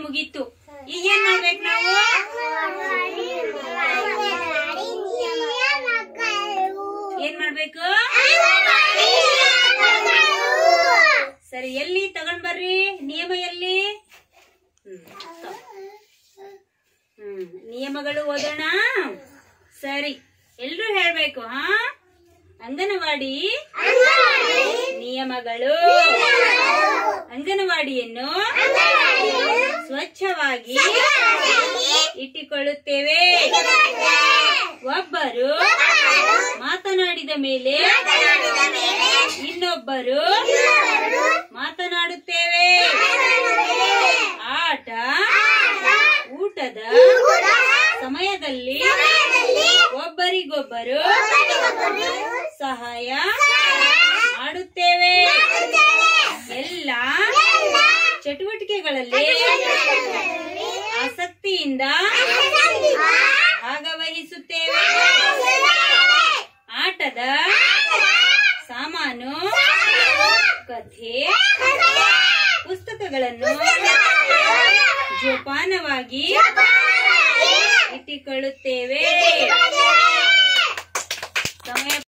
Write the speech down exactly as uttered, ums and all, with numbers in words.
ಮುಗೀತು. ಈಗ ಏನ್ ಮಾಡ್ಬೇಕು ನಾವು? ಏನ್ ಮಾಡ್ಬೇಕು? ಸರಿ, ಎಲ್ಲಿ ತಗೊಂಡ್ ಬರ್ರಿ ನಿಯಮ ಎಲ್ಲಿ? ಹ್ಮ್ ನಿಯಮಗಳು ಓದೋಣ. ಸರಿ, ಎಲ್ರು ಹೇಳ್ಬೇಕು. ಹಾ, ಅಂಗನವಾಡಿ ನಿಯಮಗಳು. ಅಂಗನವಾಡಿಯನ್ನು ಸ್ವಚ್ಛವಾಗಿ ಇಟ್ಟುಕೊಳ್ಳುತ್ತೇವೆ. ಒಬ್ಬರು ಮಾತನಾಡಿದ ಮೇಲೆ ಇನ್ನೊಬ್ಬರು ಮಾತನಾಡುತ್ತೇವೆ. ಆಟ ಊಟದ ಸಮಯದಲ್ಲಿ ಒಬ್ಬರಿಗೊಬ್ಬರು ಸಹಾಯ ಮಾಡುತ್ತೇವೆ. ಎಲ್ಲ ಚಟುವಟಿಕೆಗಳಲ್ಲಿ ಆಸಕ್ತಿಯಿಂದ ಭಾಗವಹಿಸುತ್ತೇವೆ. ಆಟದ ಸಾಮಾನು, ಕಥೆ, ಪುಸ್ತಕಗಳನ್ನು ಜೋಪಾನವಾಗಿ ಇಟ್ಟುಕೊಳ್ಳುತ್ತೇವೆ. ಸಮಯ